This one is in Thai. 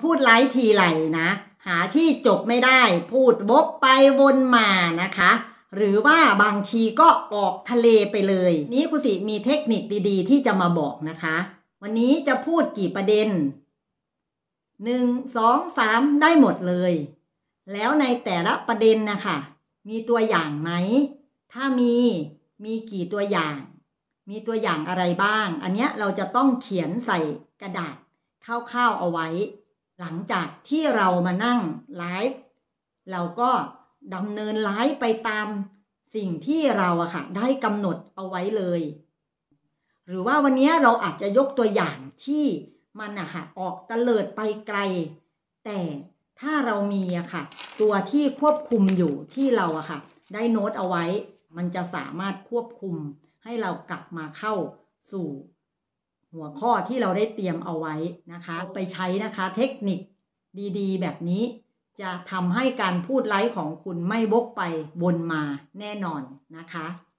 พูดไลฟ์ทีไรนะหาที่จบไม่ได้พูดวกไปวนมานะคะหรือว่าบางทีก็ออกทะเลไปเลยนี้ครูสิมีเทคนิคดีๆที่จะมาบอกนะคะวันนี้จะพูดกี่ประเด็น1 2 3ได้หมดเลยแล้วในแต่ละประเด็นนะคะมีตัวอย่างไหมถ้ามีกี่ตัวอย่างมีตัวอย่างอะไรบ้างอันเนี้ยเราจะต้องเขียนใส่กระดาษคร่าวๆเอาไว้หลังจากที่เรามานั่งไลฟ์เราก็ดำเนินไลฟ์ไปตามสิ่งที่เราได้กำหนดเอาไว้เลยหรือว่าวันนี้เราอาจจะยกตัวอย่างที่มันออกเตลิดไปไกลแต่ถ้าเรามีตัวที่ควบคุมอยู่ที่เราได้โน้ตเอาไว้มันจะสามารถควบคุมให้เรากลับมาเข้าสู่หัวข้อที่เราได้เตรียมเอาไว้นะคะไปใช้นะคะเทคนิคดีๆแบบนี้จะทำให้การพูดไลฟ์ของคุณไม่วกไปวนมาแน่นอนนะคะ